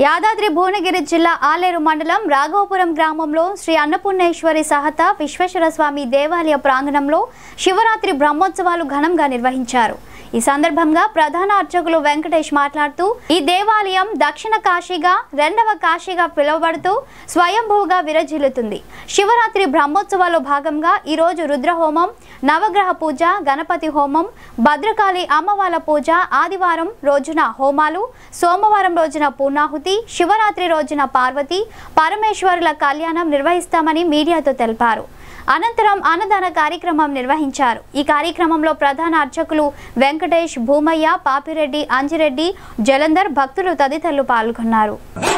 యాదాద్రి భువనగిరి జిల్లా ఆలేరు మండలం రాఘవపురం గ్రామంలో శ్రీ అన్నపూర్ణేశ్వరి సహత విశ్వేశ్వర స్వామి దేవాలయ ప్రాంగణంలో శివరాత్రి బ్రహ్మోత్సవాలు ఘనంగా నిర్వహించారు। ఈ సందర్భంగా ప్రధాన అర్చకులు వెంకటేష్ మాట్లాడుతూ ఈ దేవాలయం దక్షిణ కాశీగా రెండవ కాశీగా పిలువబడుతూ స్వయంభూగా విరజిల్లుతుంది। శివరాత్రి బ్రహ్మోత్సవాల్లో భాగంగా ఈ రోజు రుద్రహోమం, నవగ్రహ పూజ, గణపతి హోమం, భద్రకాళి అమ్మవార్ల పూజ, ఆదివారం రోజున హోమాలు, సోమవారం రోజున పూర్ణాహుతి, శివరాత్రి రోజున పార్వతి పరమేశ్వరుల కళ్యాణం నిర్వహిస్తామని మీడియాతో తెలిపారు। అనంతరం అన్నదాన కార్యక్రమం నిర్వహించారు। ఈ కార్యక్రమంలో ప్రధాన అర్చకులు వెంకటేష్, భూమయ్య, పాపిరెడ్డి, అంజిరెడ్డి, జలంధర్, భక్తులు తదితరులు పాల్గొన్నారు।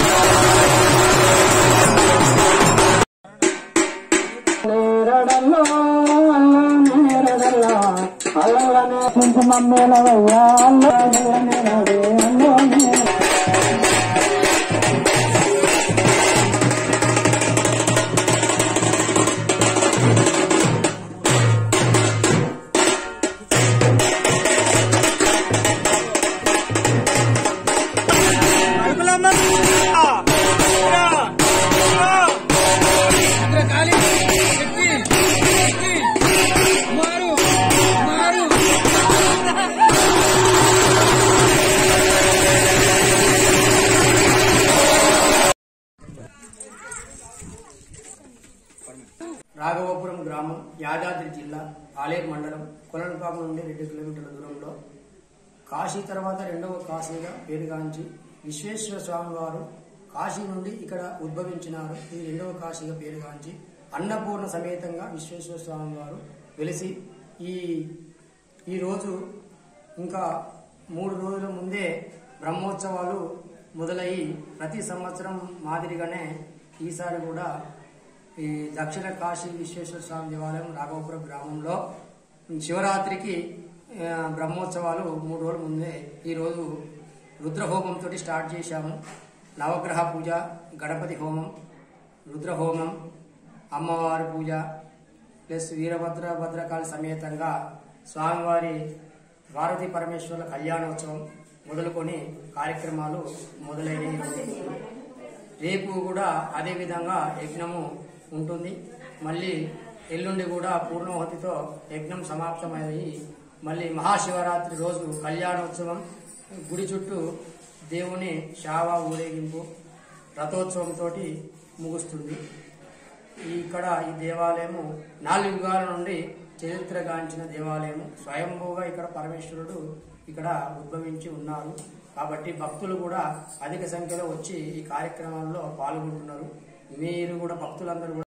రాఘవపురం గ్రామం యాదాద్రి జిల్లా ఆలేరు మండలం కొలనపాక నుండి 2 కిలోమీటర్ల దూరంలో కాశీ తర్వాత రెండవ కాశీగా పేరుగాంచి విశ్వేశ్వర స్వామి వారు కాశీ నుండి ఇక్కడ ఉద్భవించినారు। ఇది రెండవ కాశీగా పేరుగాంచి అన్నపూర్ణ సమేతంగా విశ్వేశ్వర స్వామి వారు వెలిసి ఈ రోజు ఇంకా 3 రోజుల ముందే బ్రహ్మోత్సవాలు మొదలయ్యి ప్రతి సంవత్సరం మాదిరిగానే ఈసారి కూడా ఈ దక్షిణ కాశీ విశ్వేశ్వర స్వామి దేవాలయం రాఘవపురం గ్రామంలో శివరాత్రికి బ్రహ్మోత్సవాలు 3 రోజుల ముందే ఈరోజు రుద్రహోమంతో స్టార్ట్ చేశాము। నవగ్రహ పూజ, గణపతి హోమం, రుద్రహోమం, అమ్మవారి పూజ ప్లస్ భద్రకాళి సమేతంగా స్వామివారి పార్వతీ పరమేశ్వరుల కళ్యాణోత్సవం మొదలుకొని కార్యక్రమాలు మొదలైనవి। రేపు కూడా అదే విధంగా యజ్ఞము ఉంటుంది। మళ్ళీ ఎల్లుండి కూడా పూర్ణాహుతితో యజ్ఞం సమాప్తమయ్యి మళ్ళీ మహాశివరాత్రి రోజు కళ్యాణోత్సవం, గుడి చుట్టూ దేవుని శావ ఊరేగింపు, రథోత్సవంతో ముగుస్తుంది। ఇక్కడ ఈ దేవాలయము 4 యుగాల నుండి చరిత్రగాంచిన దేవాలయము। స్వయంభూగా ఇక్కడ పరమేశ్వరుడు ఇక్కడ ఉద్భవించి ఉన్నారు కాబట్టి భక్తులు కూడా అధిక సంఖ్యలో వచ్చి ఈ కార్యక్రమాల్లో పాల్గొంటున్నారు। మీరు కూడా భక్తులందరూ